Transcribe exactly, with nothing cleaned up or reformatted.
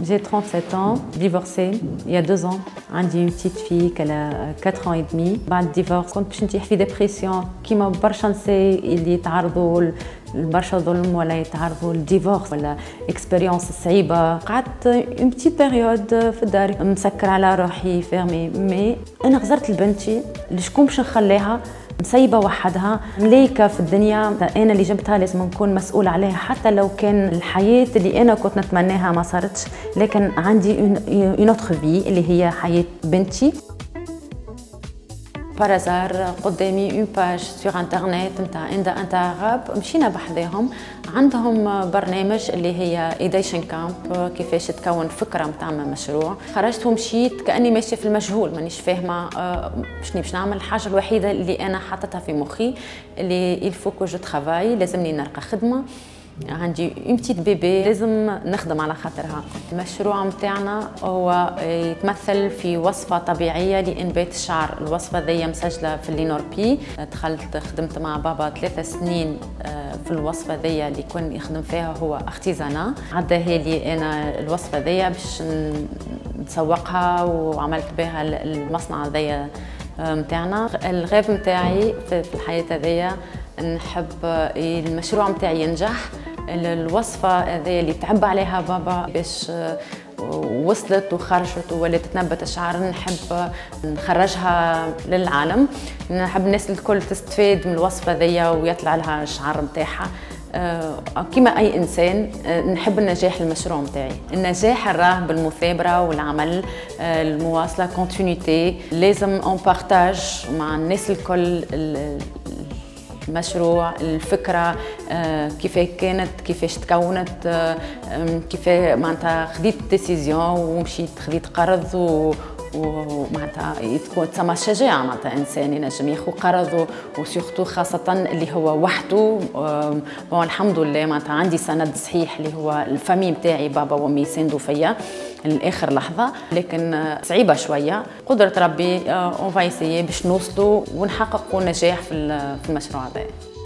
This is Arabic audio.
J'ai trente-sept ans, divorcée il y a deux ans. عندي une petite fille qu'elle a quatre ans et demi. بعد الديفورس كنت باش نطيح في ديبرسيون كيما برشا نساء اللي يتعرضوا لبرشا ظلم ولا يتعرضوا للديفورس ولا اكسبيريونس صعيبه. قعدت اون بتيت بيريود في الدار مسكر على روحي فيرمي مي انا غزرت لبنتي لشكون باش نخليها مسيبه وحدها مليكه في الدنيا. انا اللي جبتها لازم نكون مسؤوله عليها حتى لو كان الحياه اللي انا كنت نتمناها ما صارتش، لكن عندي اون اوتر في اللي هي حياه بنتي. بارازار قدامي اون باج سور انترنت نتاع اندا انتراب، مشينا بحذاهم عندهم برنامج اللي هي ايديشن كامب كيفاش تكون فكره نتاع مشروع. خرجت ومشيت كاني ماشيه في المجهول، مانيش فاهمه شنو باش نعمل. الحاجه الوحيده اللي انا حاطتها في مخي اللي il faut que je travaille، لازمني نلقى خدمه. عندي اون بتيت بيبي لازم نخدم على خاطرها. المشروع متاعنا هو يتمثل في وصفه طبيعيه لانبات الشعر. الوصفه ذي مسجله في لينوربي. دخلت خدمت مع بابا ثلاثة سنين في الوصفه ذي اللي كون يخدم فيها هو اختزانه. عداها لي انا الوصفه ذي باش نسوقها وعملت بها المصنع ذي متاعنا. الغاف متاعي في الحياه هذيا نحب المشروع متاعي ينجح. الوصفه هذه اللي تعب عليها بابا باش وصلت وخرجت ولات تنبت الشعر، نحب نخرجها للعالم. نحب الناس الكل تستفاد من الوصفه ذي ويطلع لها الشعر متاعها كما اي انسان. نحب النجاح المشروع متاعي. النجاح راه بالمثابره والعمل، المواصله كونتينيتي. لازم اون بارتاج مع الناس الكل المشروع، الفكره كيف كانت، كيفاش تكونت، كيف معناتها خديت ديسيزيون ومشيت خديت قرض و ومعناتها تكون تسمى شجاعه. معناتها انسان ينجم ياخذ قرض وسورتو خاصه اللي هو وحده. بون الحمد لله معناتها عندي سند صحيح اللي هو الفامي نتاعي، بابا وامي يساندوا فيا لاخر لحظه، لكن صعيبه شويه. قدره ربي اون فايسيي باش نوصلوا ونحققوا نجاح في المشروع هذا.